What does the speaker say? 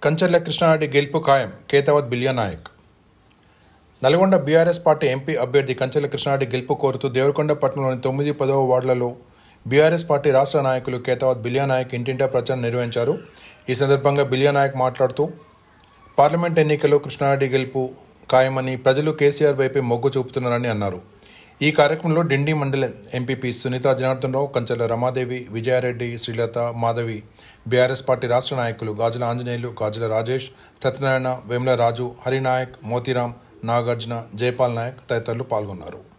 కంచర్ల కృష్ణారెడ్డి గెలుపు ఖాయం. Ketavath Bilya Naik. Nalgonda BRS party MP అభ్యర్థి కంచర్ల కృష్ణారెడ్డి గెలుపు కోరుతూ దేవరకొండ పట్టణంలోని 9, 10వ వార్డులలో బీఆర్ఎస్ పార్టీ రాష్ట్ర నాయకులు కేతావత్ బిలియా నాయక్ ఇంటింటా ప్రచారం నిర్వహించారు. ఈ సందర్భంగా బిలియా నాయక్ మాట్లాడుతూ పార్లమెంట్ ఎన్నికల్లో కృష్ణారెడ్డి గెలుపు ఖాయమని, ప్రజలు కేసీఆర్ వైపే మొగ్గు చూపుతున్నారని అన్నారు. ఈ కార్యక్రమంలో డిండి మండల MPP Sunitha Janardhana Rao, Kancharla Ramadevi, Vijaya Reddy, Srilatha, Madhavi, BRS party రాష్ట్ర నాయకులు గాజుల ఆంజనేయులు, గాజుల రాజేష్, సత్యనారాయణ, వేముల రాజు, హరినాయక్, మోతీరాం, నాగార్జున, జయపాల్ నాయక్ తదితరులు పాల్గొన్నారు.